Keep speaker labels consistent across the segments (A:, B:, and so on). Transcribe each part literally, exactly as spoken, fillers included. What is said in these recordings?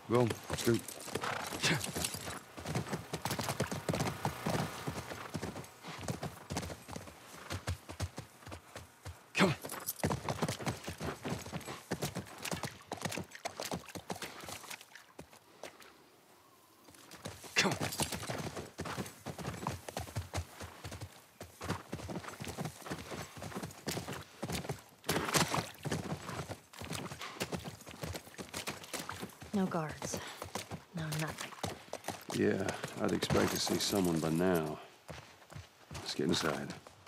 A: Go, scoot. Come on. Come on.
B: No guards. No, nothing.
A: Yeah, I'd expect to see someone by now. Let's get inside.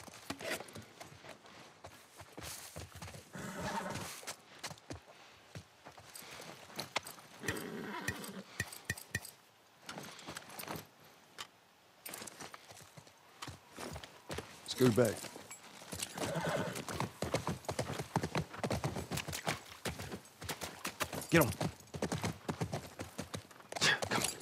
A: Scoot back. Get him. Come on.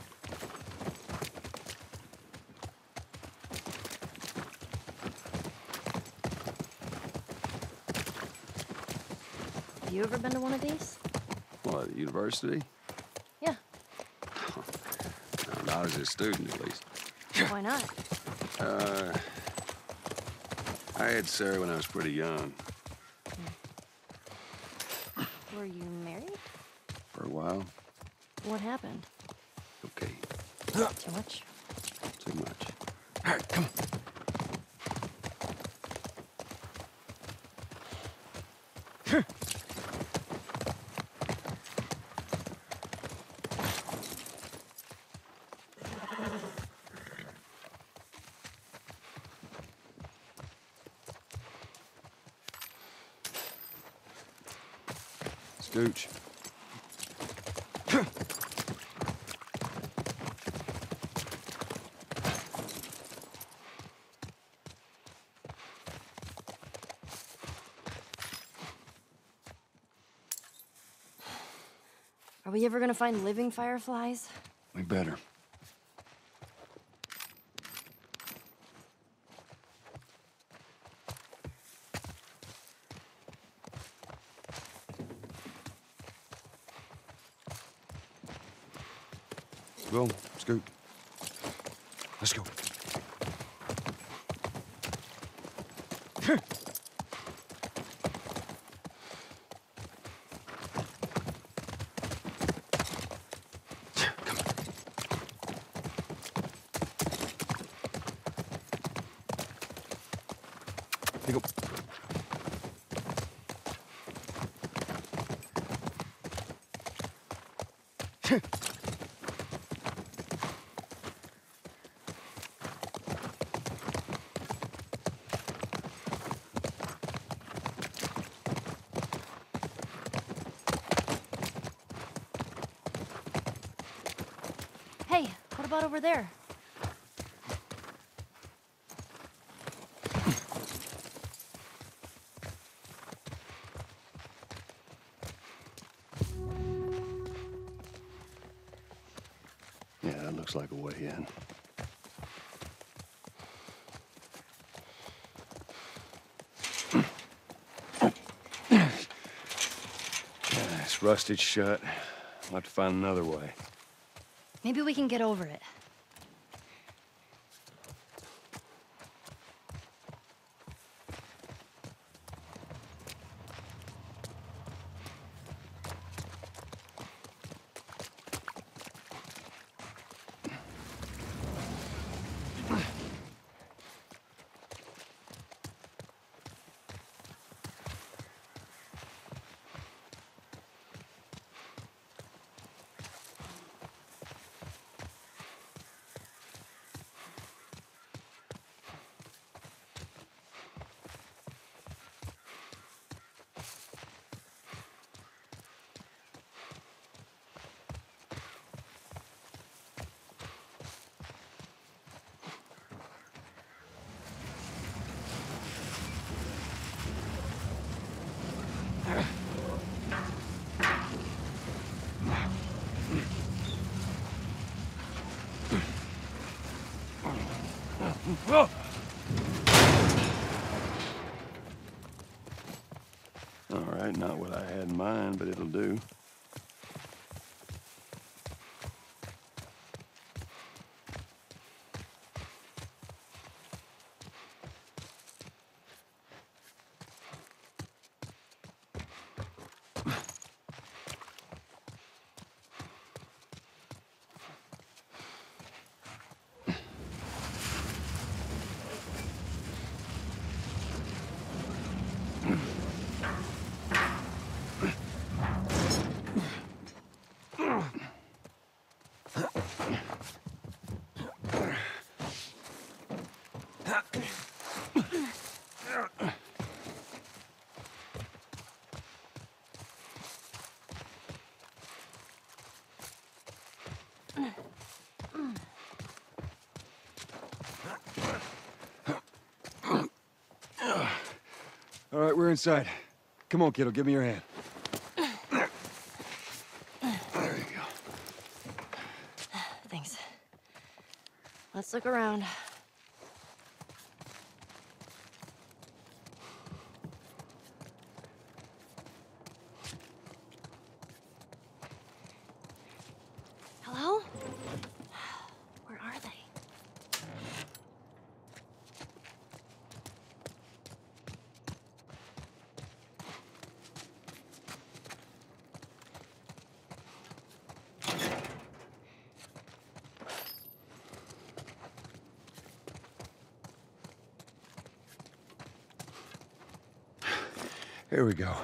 B: Have you ever been to one of these?
A: What, university?
B: Yeah.
A: No, not as a student, at least.
B: Why not?
A: Uh, I had Sarah when I was pretty young.
B: Were you married?
A: For a while.
B: What happened?
A: Okay.
B: Too much?
A: Too much. All right, come on. Scooch.
B: Are we ever gonna find living fireflies?
A: We better. Go, Scoot. Let's go. Come on. Here you go.
B: Hey, what about over there?
A: Yeah, that looks like a way in. Yeah, it's rusted shut. We'll have to find another way.
B: Maybe we can get over it.
A: Oh! All right, not what I had in mind, but it'll do. All right, we're inside. Come on, kiddo, give me your hand. There. There you go.
B: Thanks. Let's look around. Hello? Where are they?
A: Here we go.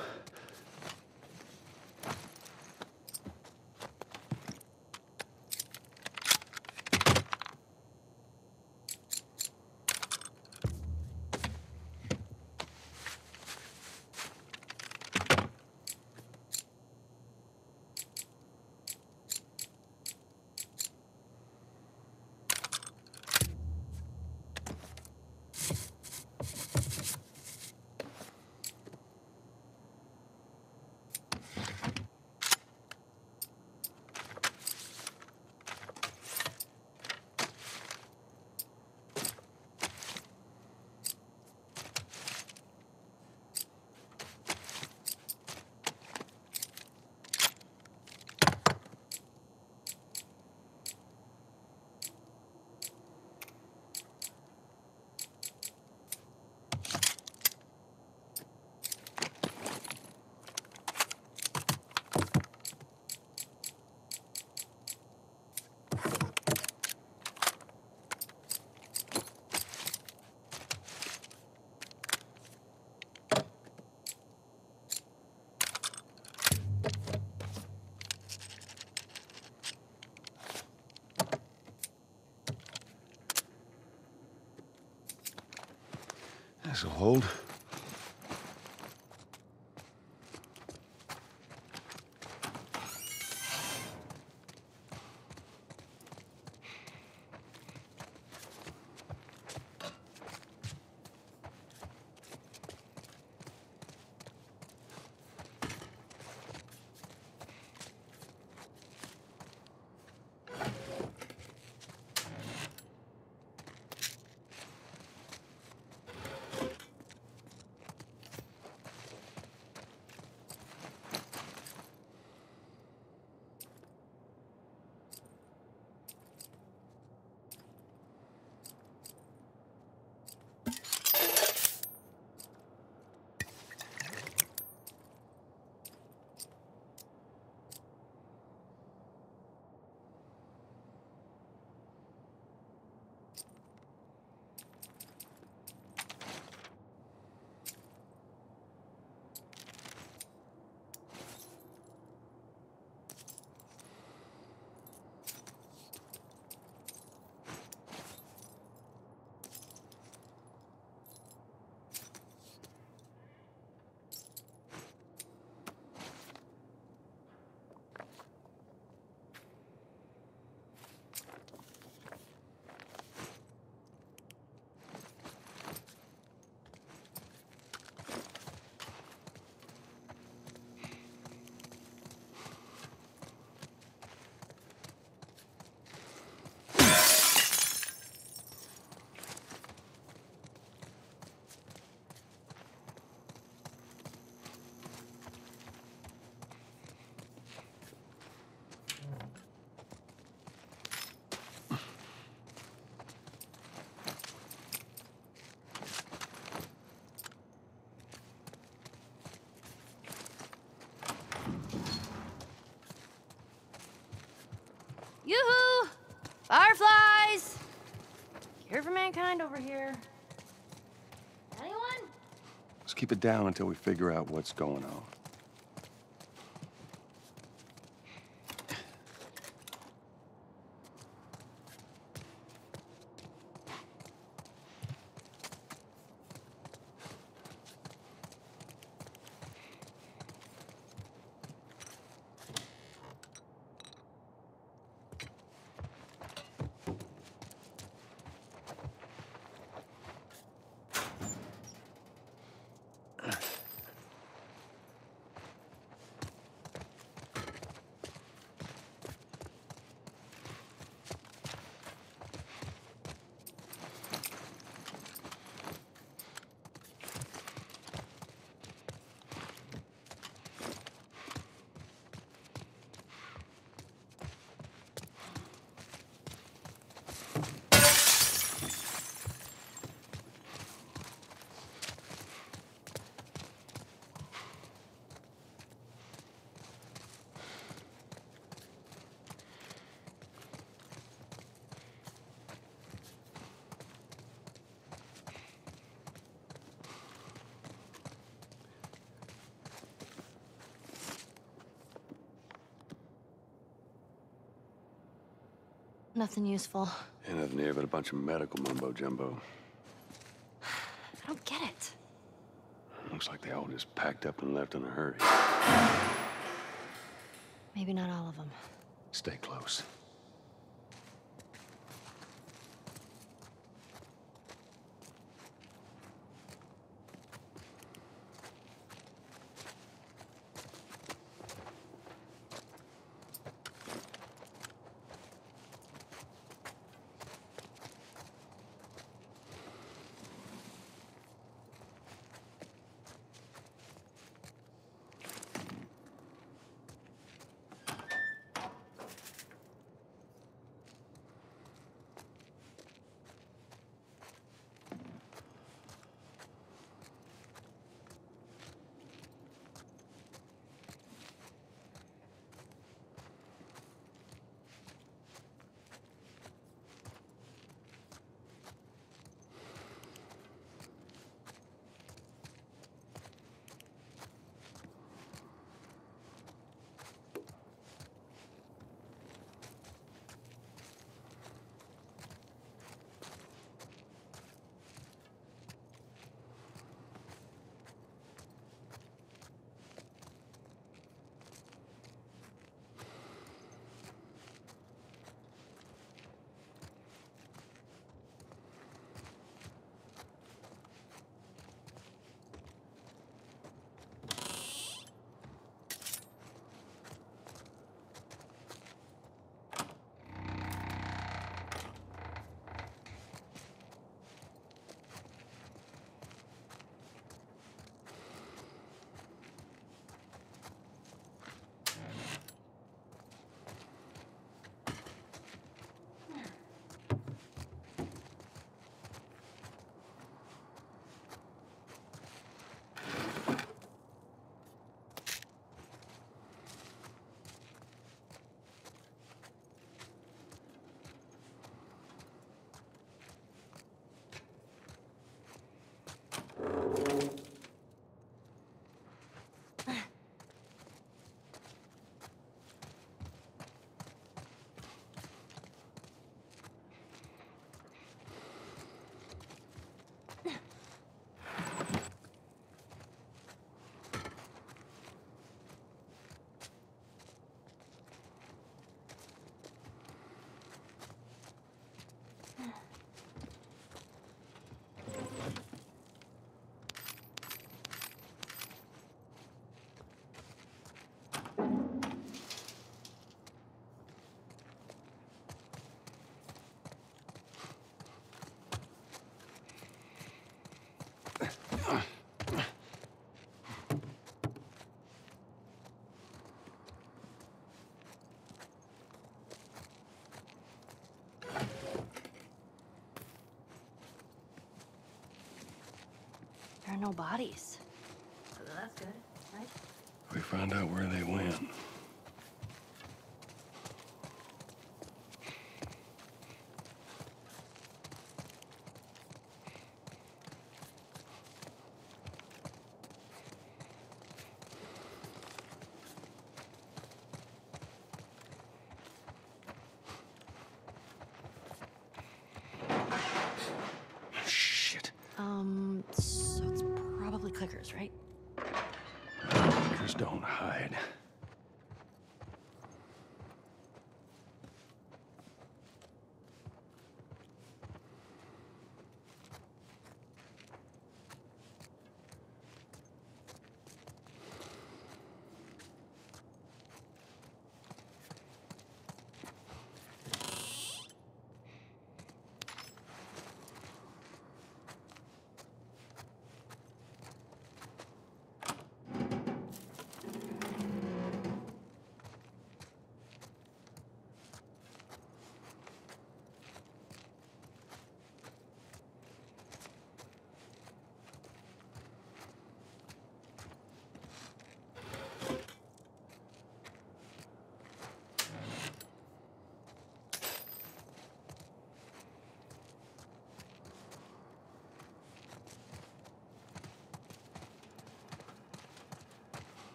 A: This'll hold.
B: Yoo-hoo! Fireflies! Care for mankind over here. Anyone?
A: Let's keep it down until we figure out what's going on.
B: Nothing useful.
A: Ain't nothing here but a bunch of medical mumbo-jumbo.
B: I don't get it.
A: Looks like they all just packed up and left in a hurry.
B: Maybe not all of them.
A: Stay close.
B: There are no bodies. So that's good, right?
A: We found out where they went. Shit.
B: Um, so it's probably clickers, right?
A: Just don't hide.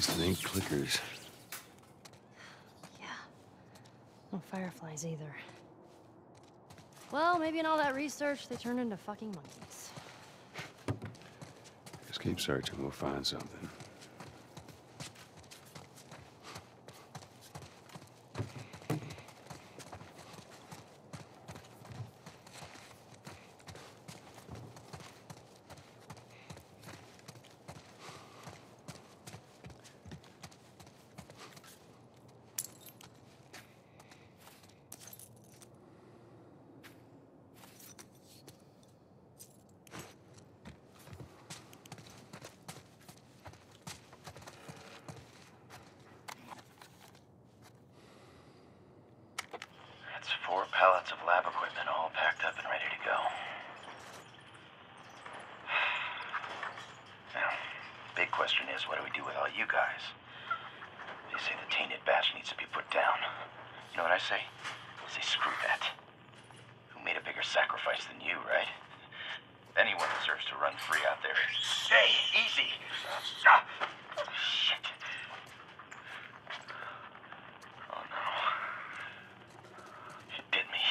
A: least it ain't clickers.
B: Yeah. No fireflies either. Well, maybe in all that research, they turned into fucking monkeys.
A: Just keep searching, we'll find something.
C: Four pallets of lab equipment all packed up and ready to go. Now, big question is, what do we do with all you guys? They say the tainted batch needs to be put down. You know what I say? I say screw that. Who made a bigger sacrifice than you, right? Anyone deserves to run free out there. Hey, easy! Ah, shit. Oh no. You did me.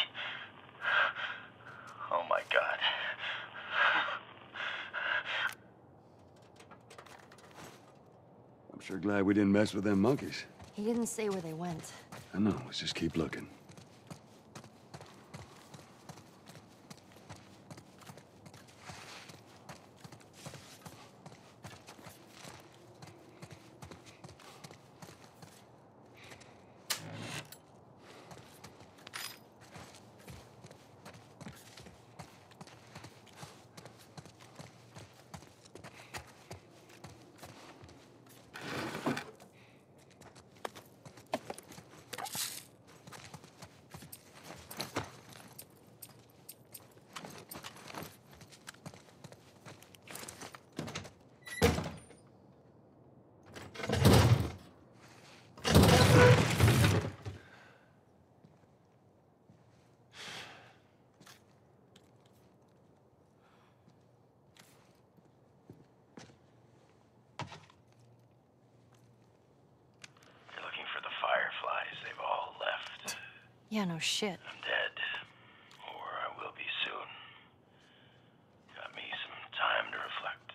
C: Oh my God.
A: I'm sure glad we didn't mess with them monkeys.
B: He didn't say where they went.
A: I know, let's just keep looking.
C: Fireflies, they've all left.
B: Yeah, no shit.
C: I'm dead. Or I will be soon. Got me some time to reflect.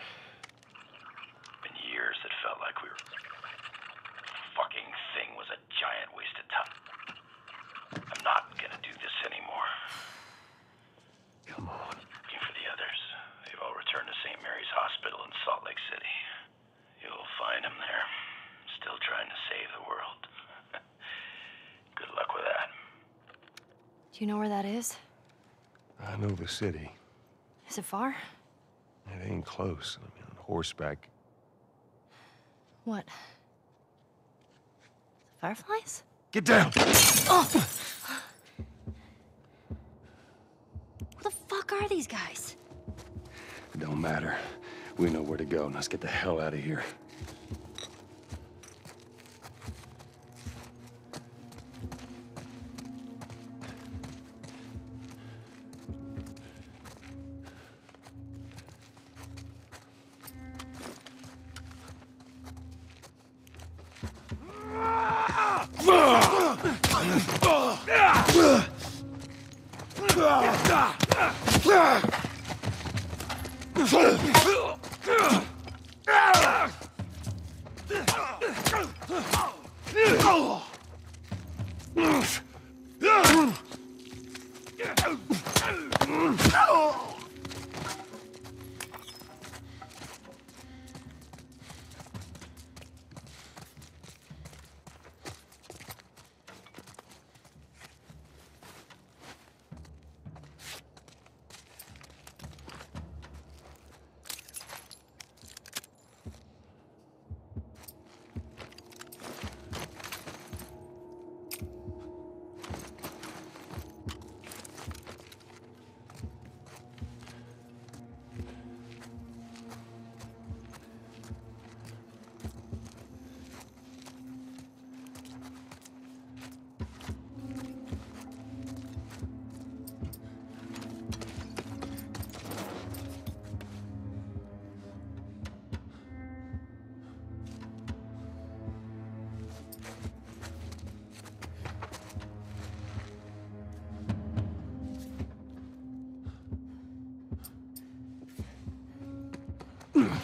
C: Been years that felt like we were... The fucking thing was a giant waste of time. I'm not gonna do this anymore.
A: Come on.
C: Looking for the others. They've all returned to Saint Mary's Hospital in Salt Lake City. You'll find them there. Still trying to save the world. Good luck with that.
B: Do you know where that is?
A: I know the city.
B: Is it far?
A: It ain't close. I mean, on horseback.
B: What? The fireflies?
A: Get down!
B: Oh! Who the fuck are these guys?
A: It don't matter. We know where to go. Now let's get the hell out of here.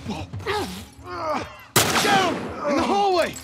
D: Down! In the hallway!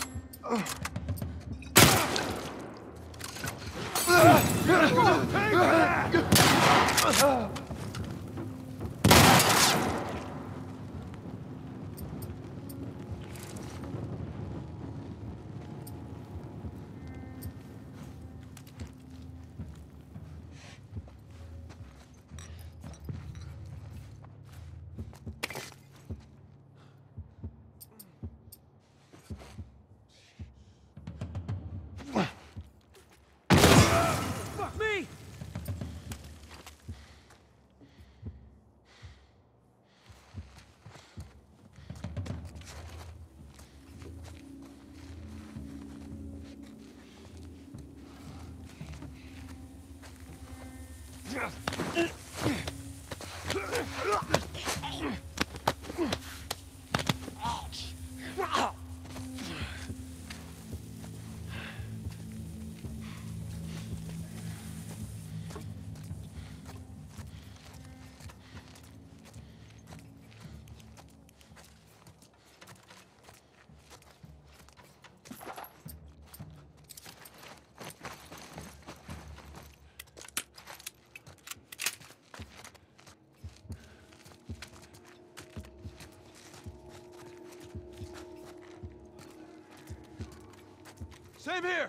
D: Same here!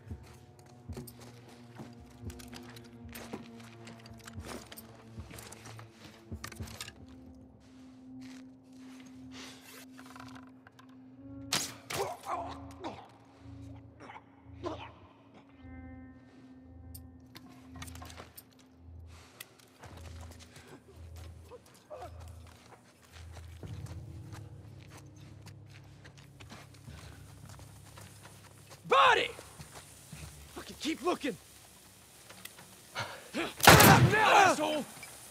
D: Body! Fucking keep looking! Now, asshole!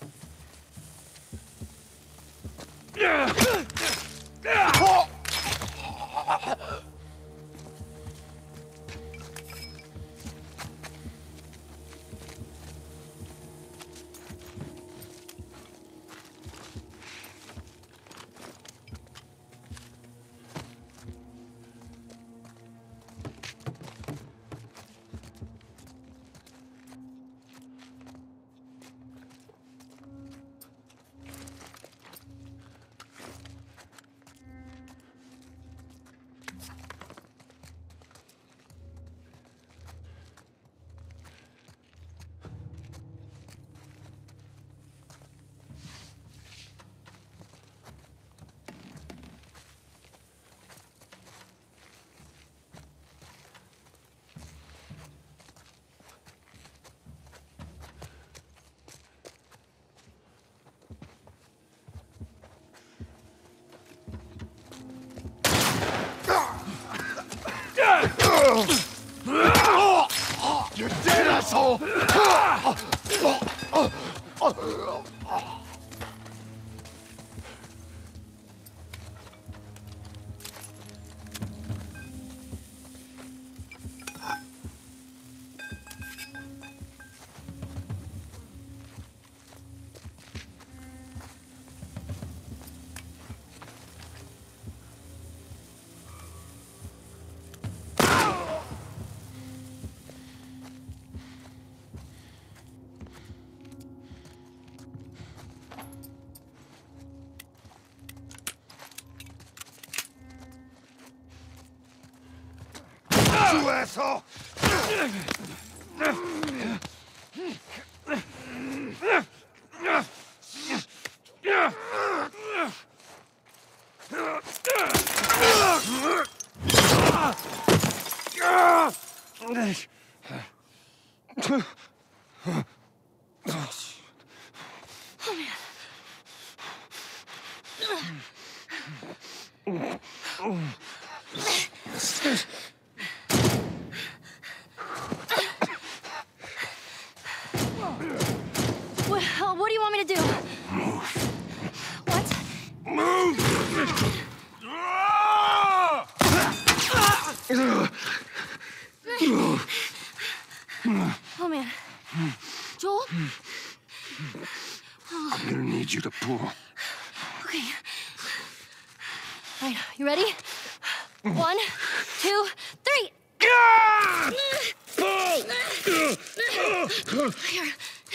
D: You're dead, asshole! You asshole!
B: What, what do you want me to do?
D: Move.
B: What?
D: Move!
B: Oh, man. Joel?
D: I'm gonna need you to pull.
B: Okay. You ready? One, two, three! Here.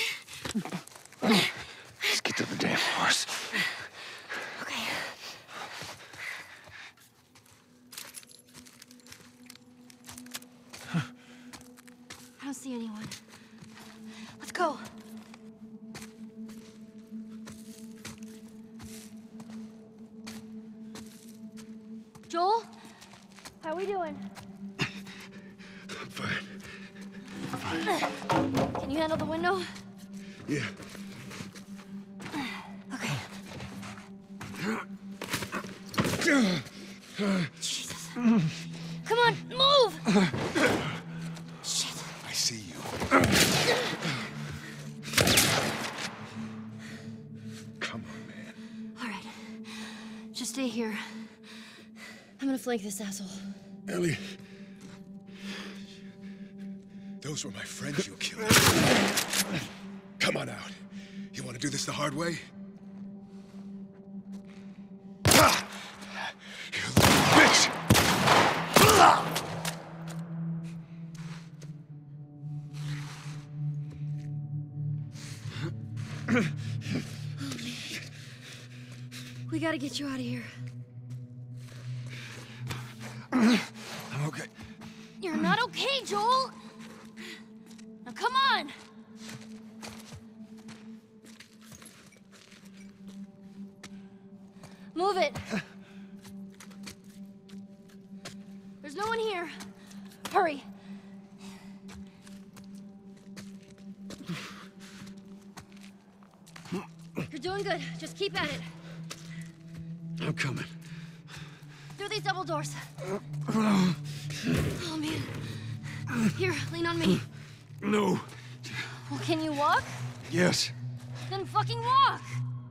D: Let's get to the damn horse.
B: Okay. I don't see anyone. Let's go. Joel? How are we doing?
D: I'm fine.
B: Can you handle the window?
D: Yeah.
B: Okay. Jesus. Come on, move! Shit.
D: I see you. Come on, man.
B: All right. Just stay here. I'm gonna flank this asshole.
D: Ellie. Those were my friends you killed. Come on out. You want to do this the hard way? Ah! You little bitch!
B: We gotta get you out of here.
D: I'm okay.
B: You're not okay, Joel! Now come on! Move it! There's no one here. Hurry! You're doing good. Just keep at it.
D: I'm coming.
B: Through these double doors. Oh, man. Here, lean on me.
D: No.
B: Well, can you walk?
D: Yes.
B: Then fucking walk!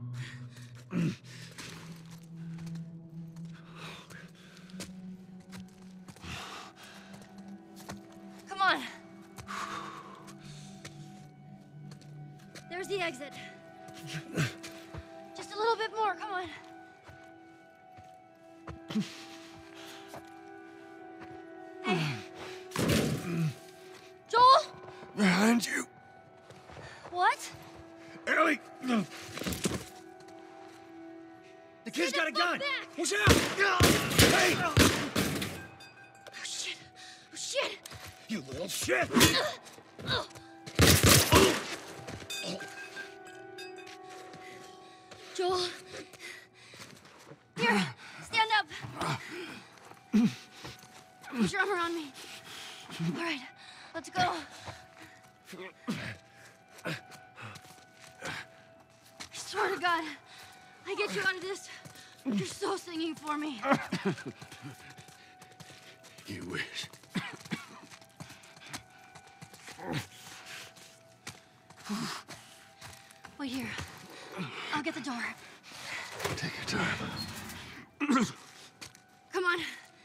B: Come on. There's the exit. Just a little bit more, come on. Hey. Joel?
D: Behind you.
B: What?
D: Ellie!
E: The kid's
B: Stay
E: got a
B: the fuck
E: gun!
B: back!
E: Watch out!
D: Hey!
B: Oh, shit. Oh, shit.
D: You little shit!
B: Oh. Joel. Here, stand up. Put your arm around me. All right, let's go. I swear to God, I get you out of this. You're so singing for me.
D: You wish.
B: Wait here. I'll get the door.
D: Take your time.
B: Come on.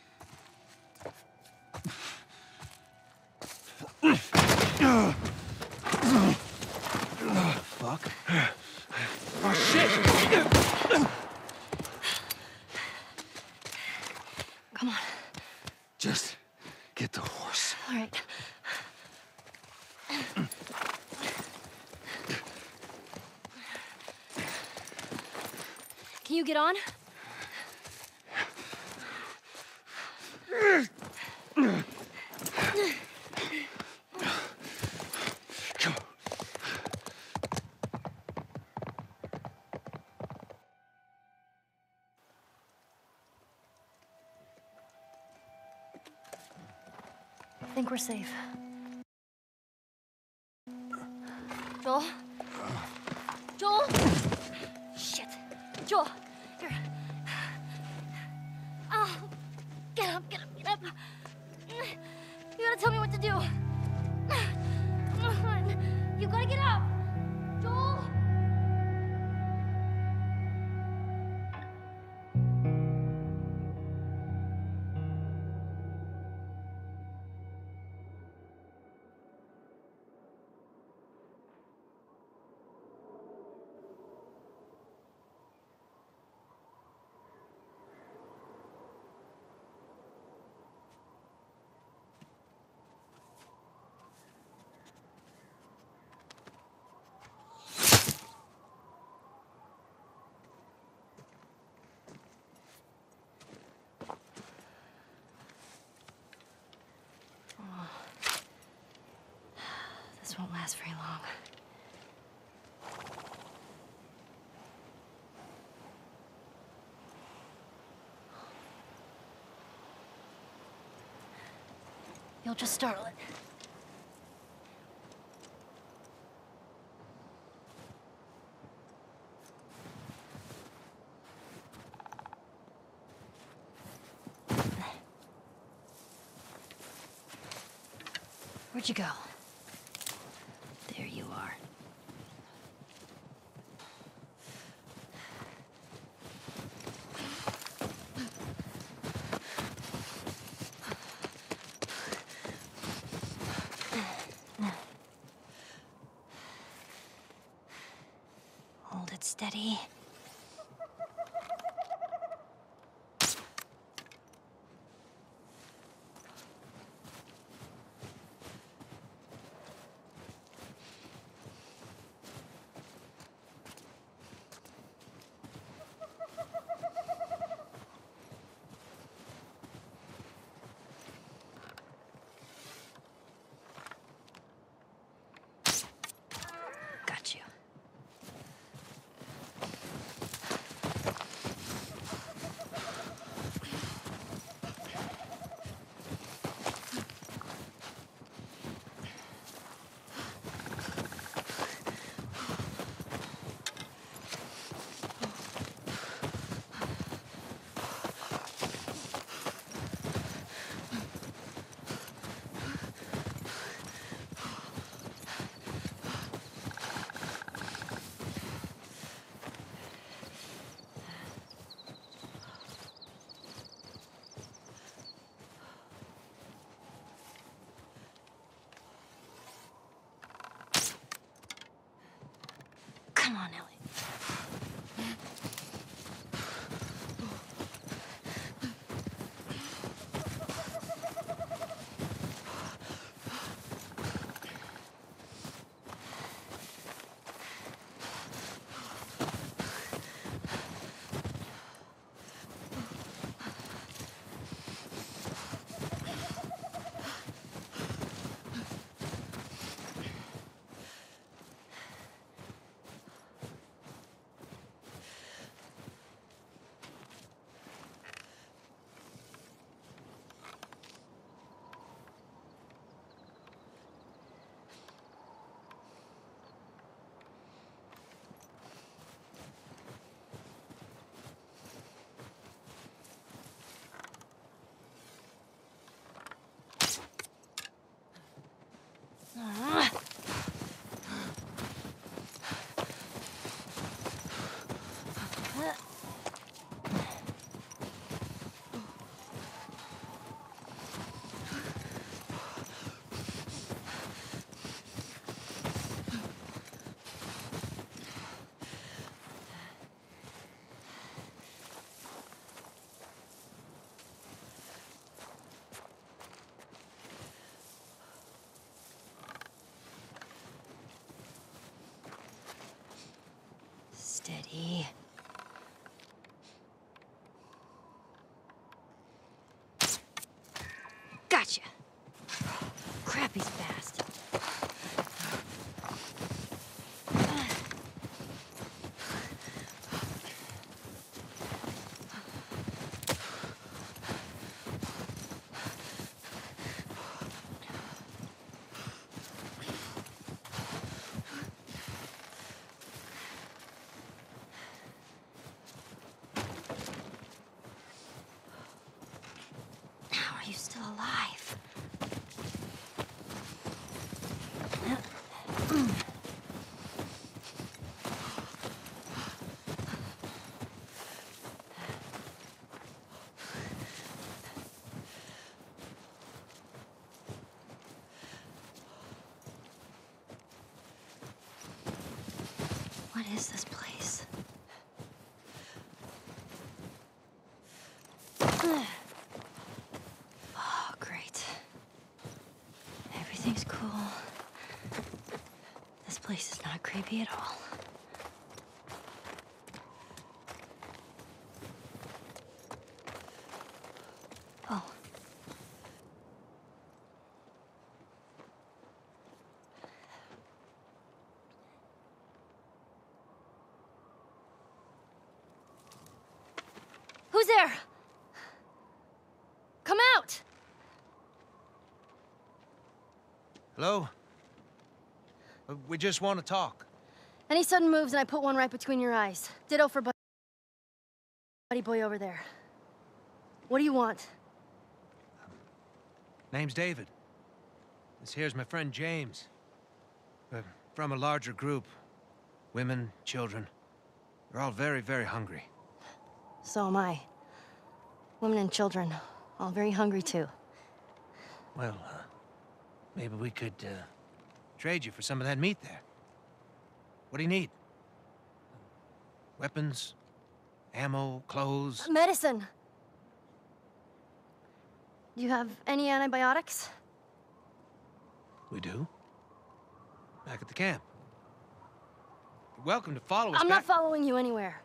A: Fuck.
E: Oh, shit!
B: Come on.
A: Just get the horse.
B: All right. Can you get on?
D: Come on.
B: I think we're safe. Joel? Joel? Shit. Joel, here. Oh, get up, get up, get up. You gotta tell me what to do. Come on. You gotta get up. Joel? This won't last very long. You'll just startle it. Where'd you go? There you are. Hold it steady. Got you. Come on, Ellie. Ah. Steady. Gotcha. Crap, he's fast. How are you still alive? What is this place? Oh, great. Everything's cool. This place is not creepy at all. Oh. Who's there? Come out!
E: Hello? Uh, We just want to talk.
B: Any sudden moves and I put one right between your eyes. Ditto for Buddy, buddy boy over there. What do you want?
E: Name's David. This here's my friend James. We're from a larger group. Women, children. They're all very, very hungry.
B: So am I. Women and children, all very hungry too.
E: Well, uh, maybe we could, uh, trade you for some of that meat there. What do you need? Weapons? Ammo? Clothes?
B: Medicine! Do you have any antibiotics?
E: We do. Back at the camp. You're welcome to follow us
B: I'm
E: back.
B: not following you anywhere.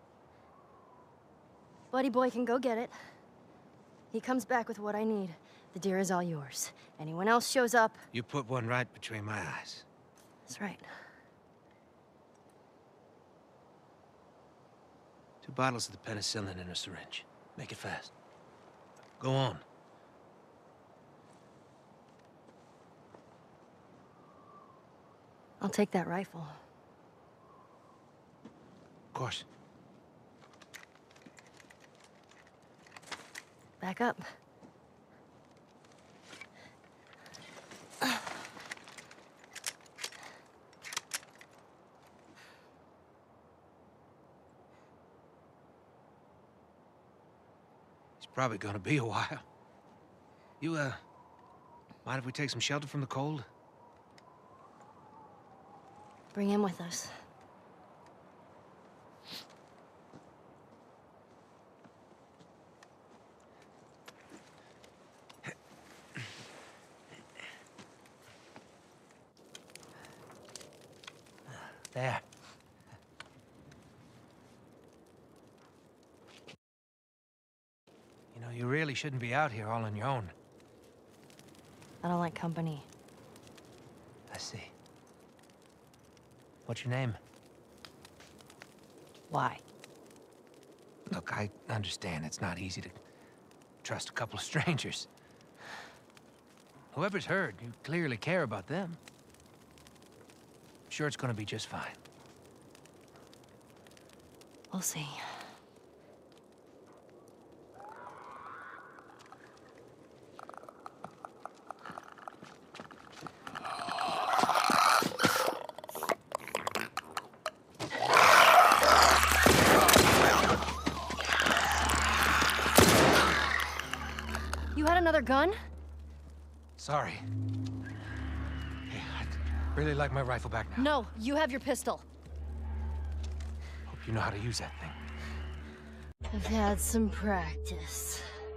B: Buddy boy can go get it. He comes back with what I need. The deer is all yours. Anyone else shows up...
E: You put one right between my eyes.
B: That's right.
E: Two bottles of the penicillin in a syringe. Make it fast. Go on.
B: I'll take that rifle.
E: Of course.
B: Back up.
E: It's probably gonna be a while. You, uh, mind if we take some shelter from the cold?
B: Bring him with us.
E: There. You know, you really shouldn't be out here all on your own.
B: I don't like company.
E: I see. What's your name?
B: Why?
E: Look, I understand it's not easy to trust a couple of strangers. Whoever's hurt, you clearly care about them. I'm sure it's gonna be just fine.
B: We'll see. You had another gun?
E: Sorry. Hey, I'd really like my rifle back now.
B: No, you have your pistol.
E: Hope you know how to use that thing.
B: I've had some practice.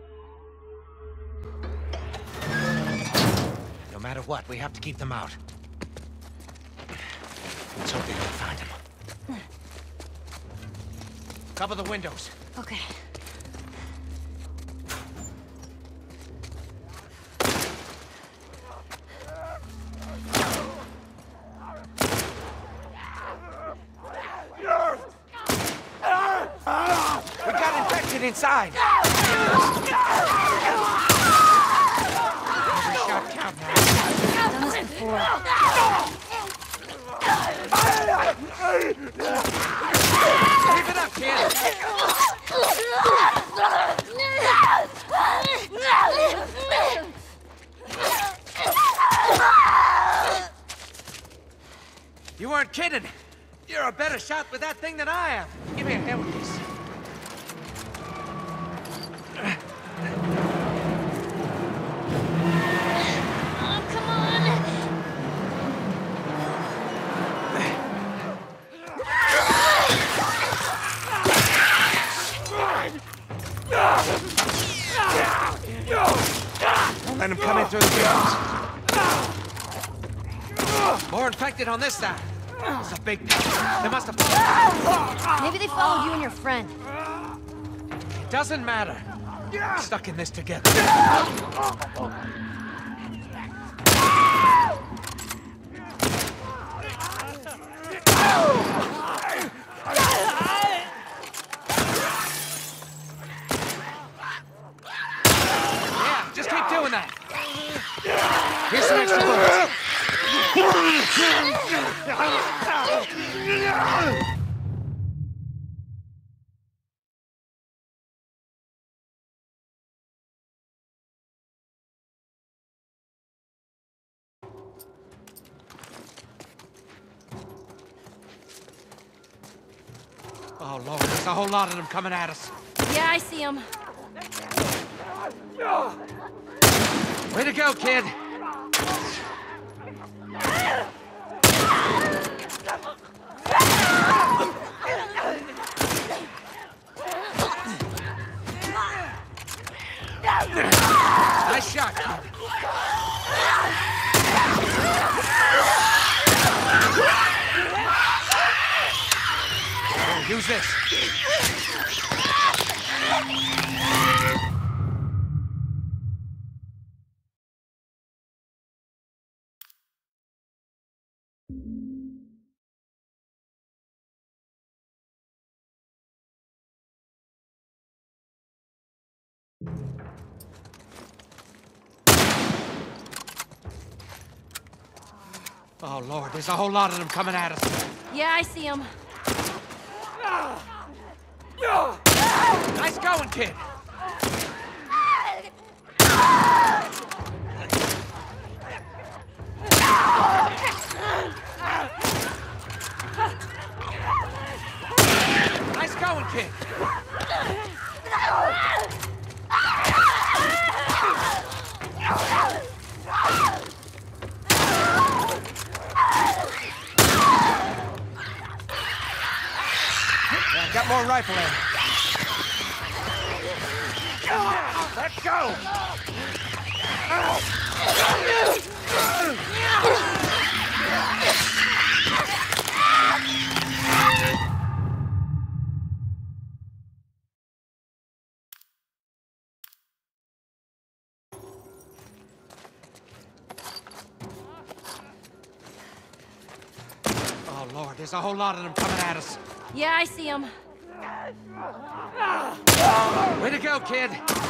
E: No matter what, we have to keep them out. Let's hope they don't find him. Cover the windows.
B: Okay.
E: We got infected inside. Every shot count now.
B: I've done this before.
E: Keep it up, kid. You weren't kidding. You're a better shot with that thing than I am. Give me a hand with this.
B: Oh, come on!
E: Don't let him come in through the windows. More infected on this side. It's a big... They must have...
B: Maybe they followed you and your friend.
E: It doesn't matter. We're stuck in this together. Here's some extra bullets. Oh, Lord, there's a whole lot of them coming at us.
B: Yeah, I see him.
E: Way to go, kid. Nice shot, kid. Here, use this. Oh, Lord, there's a whole lot of them coming at us.
B: Yeah, I see him.
E: Nice going, kid. Nice going, kid. Yeah, got more rifle ammo. Let's go! Oh, Lord, there's a whole lot of them coming at us.
B: Yeah, I see him.
E: Way to go, kid.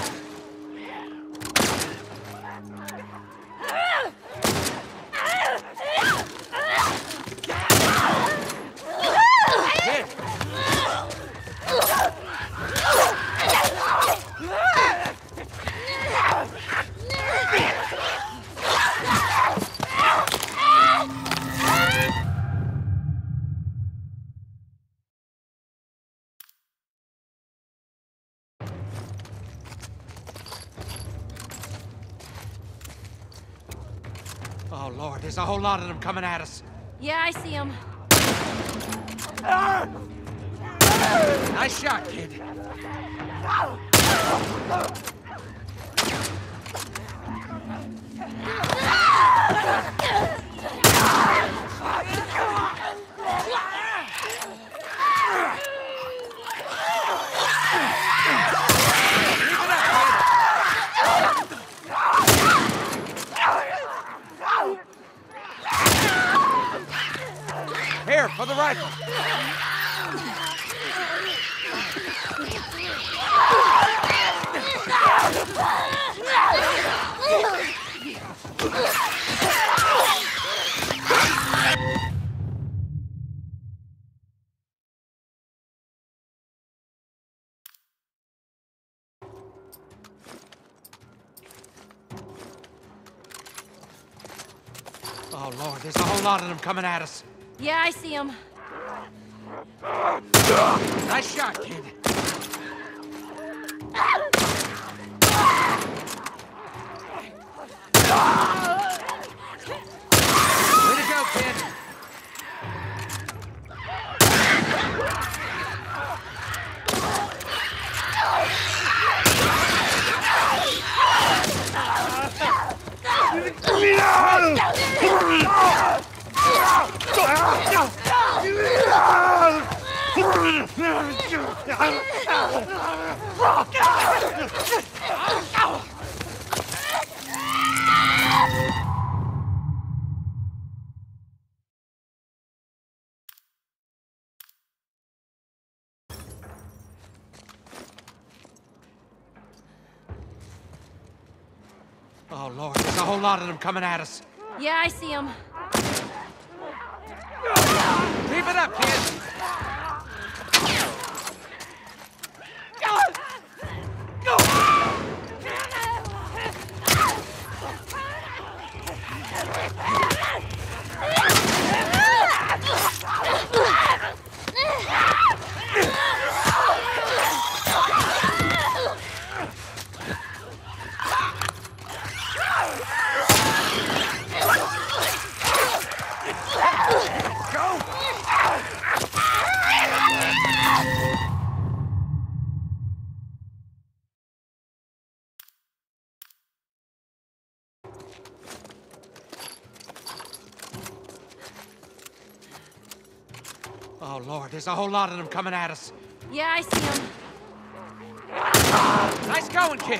E: Kid. Oh, Lord, there's a whole lot of them coming at us.
B: Yeah, I see him.
E: Nice shot, kid. Here, for the rifle. Oh, Lord, there's a whole lot of them coming at us.
B: Yeah, I see him.
E: Nice shot, kid. Way to go, kid. Oh, Lord, there's a whole lot of them coming at us.
B: Yeah, I see them.
E: Keep it up, kid! Oh, Lord, there's a whole lot of them coming at us.
B: Yeah, I see them.
E: Nice going, kid.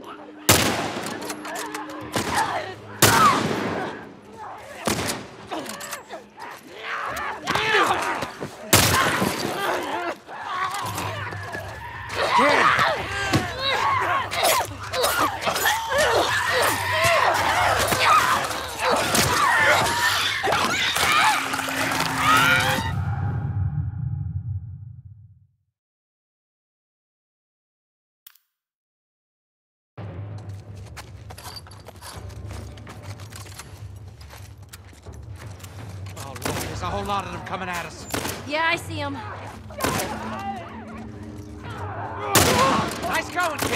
E: Kid! Oh, Lord, there's a whole lot of them coming at us.
B: Yeah, I see them.
E: Nice going, kid.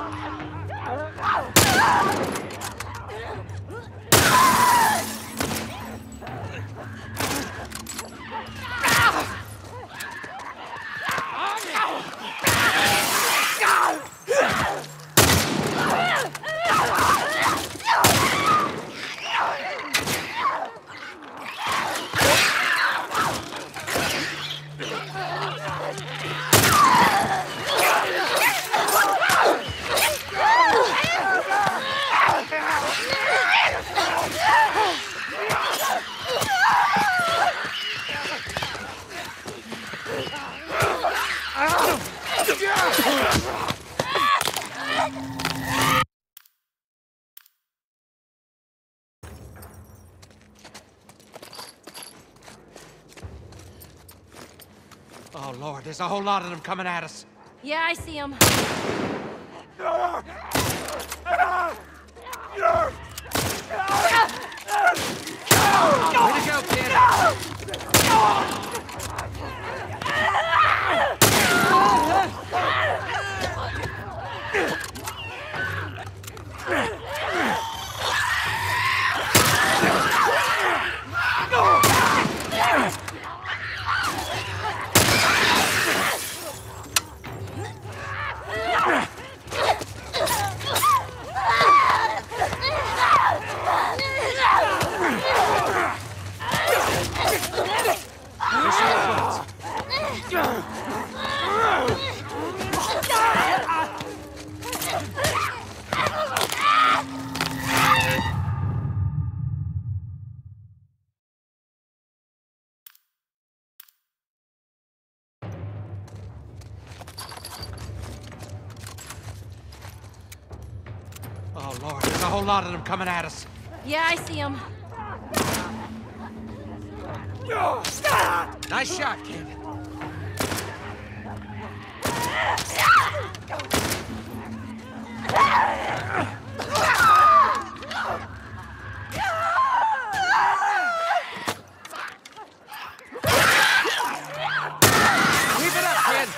E: Oh, Lord, there's a whole lot of them coming at us.
B: Yeah, I see them.
E: Way to go, kid. Oh, Lord, there's a whole lot of them coming at us.
B: Yeah, I see them.
E: Nice shot, kid. Keep it up, kid.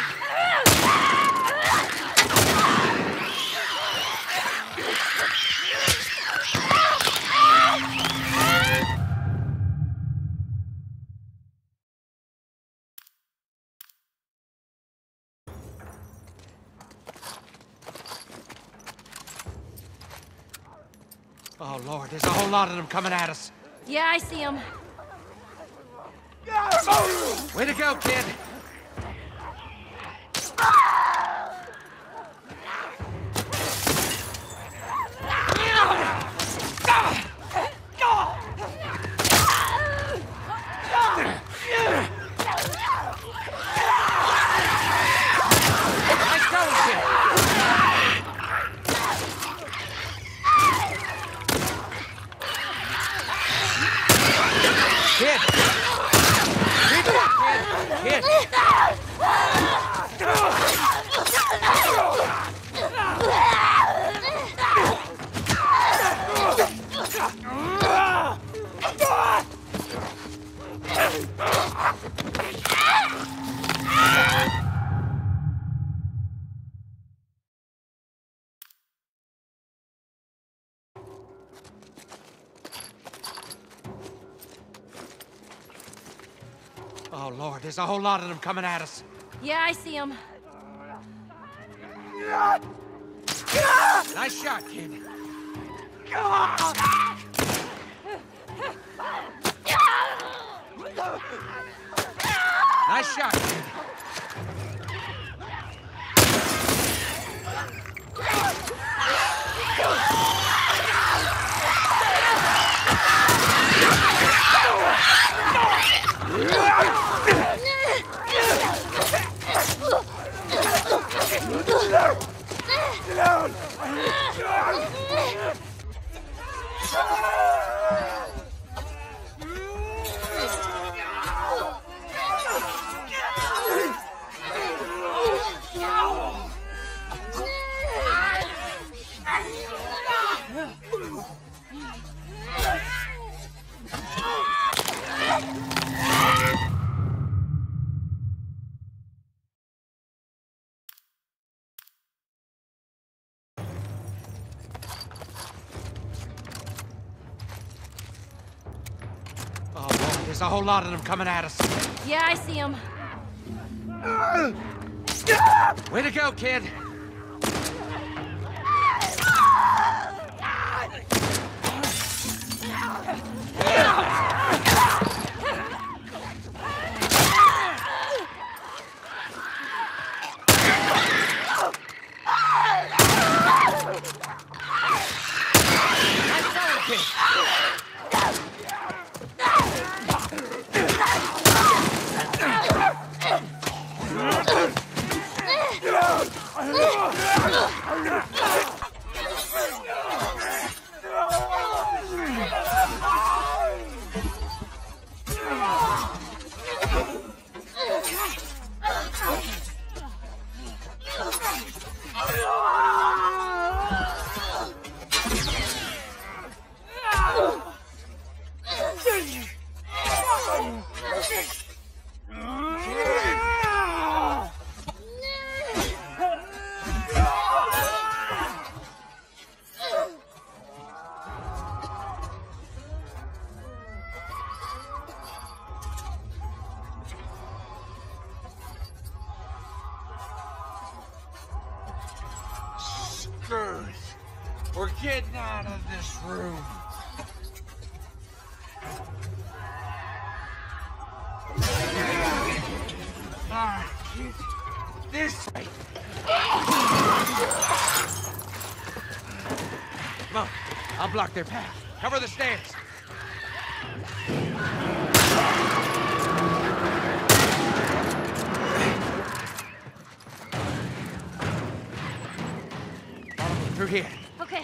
E: Oh, Lord, there's a whole lot of them coming at us.
B: Yeah, I see them.
E: Way to go, kid. Nice going, kid. Oh, Lord, there's a whole lot of them coming at us.
B: Yeah, I see him.
E: Nice shot, kid. Nice shot, kid. Oh, Lord, there's a whole lot of them coming at us.
B: Yeah, I see him.
E: Way to go, kid. We're getting out of this room. All right, kids. This way. Come on. I'll block their path. Cover the stairs. Follow me through here.
B: Okay.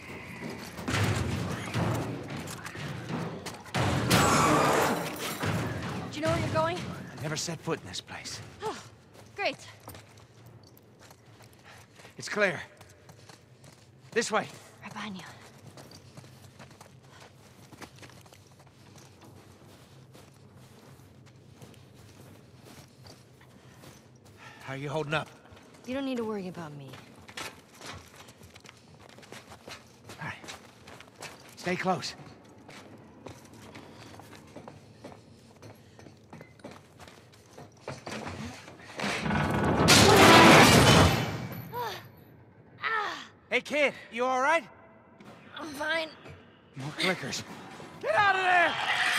B: Do you know where you're going?
E: I never set foot in this place.
B: Oh, great.
E: It's clear. This way.
B: Right behind you.
E: How are you holding up?
B: You don't need to worry about me.
E: All right. Stay close. Hey, kid, you all right?
B: I'm fine.
E: More clickers. Get out of there!